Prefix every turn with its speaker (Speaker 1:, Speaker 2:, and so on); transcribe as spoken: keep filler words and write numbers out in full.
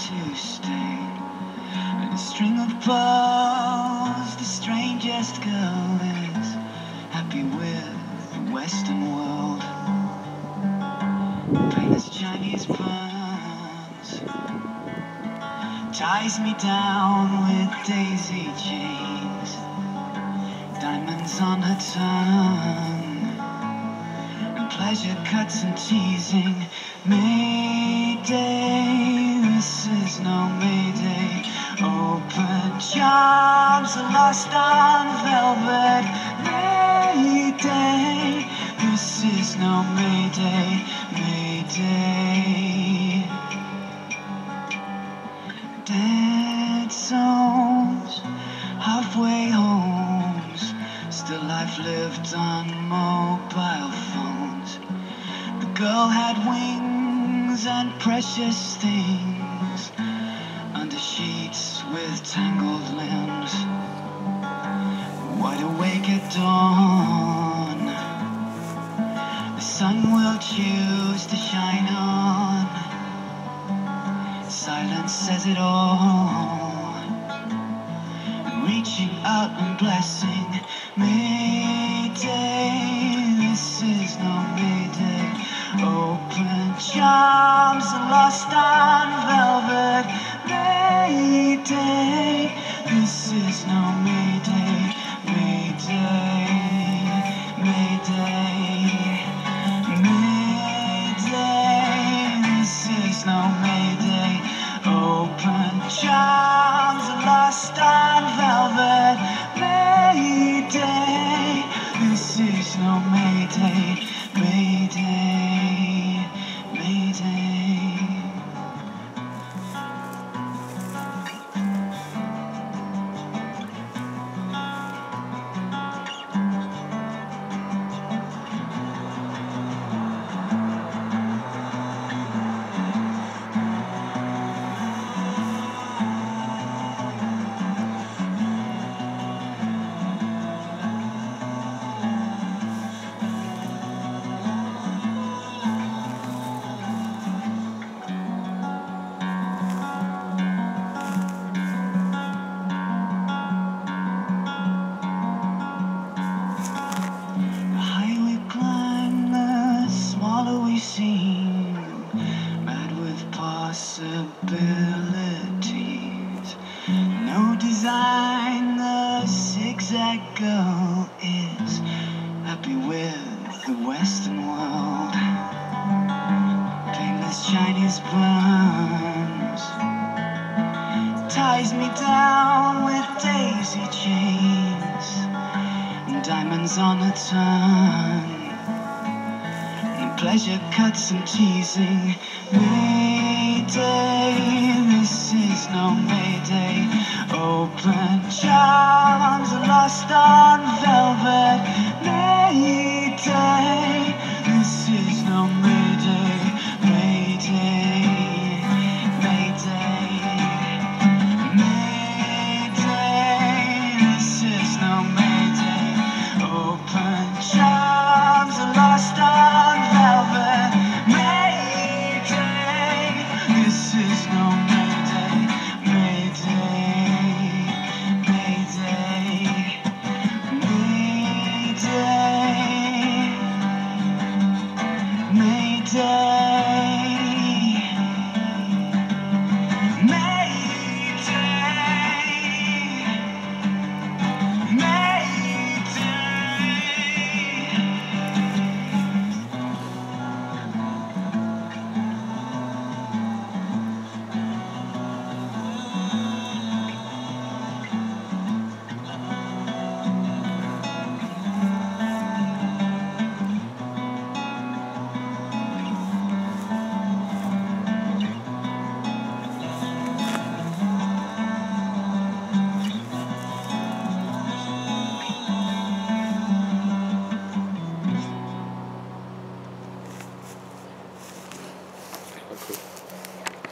Speaker 1: to stay. And a string of pearls, the strangest girl is happy with the Western world. Plain as Chinese buns, ties me down with daisy chains, diamonds on her tongue, and pleasure cuts and teasing. Mayday, this is no Mayday. Open charms are lost on velvet. Mayday, this is no Mayday. Mayday. Dead zones, halfway homes, still life lived on mobile phones. The girl had wings and precious things under sheets with tangled limbs. Wide awake at dawn, the sun will choose to shine on. Silence says it all, reaching out and blessing. Mayday, this is no Mayday. Open charms are lost on velvet. Mayday, this is no Mayday. Mayday, Mayday, Mayday, this is no Mayday. Open charms are lost on velvet. Mayday, this is no Mayday. Mayday, Mayday. Mad with possibilities. No design, the zigzag girl is happy with the Western world. Painless Chinese buns, ties me down with daisy chains, and diamonds on her tongue. Pleasure cuts and teasing. Mayday, this is no Mayday. Open charms are lost on velvet. Mayday, this is no Mayday. Mayday, Mayday, Mayday, this is no Mayday. Open charms are lost on velvet. Mayday, this is no Mayday. Mayday, Mayday, Mayday, Mayday.
Speaker 2: Cool.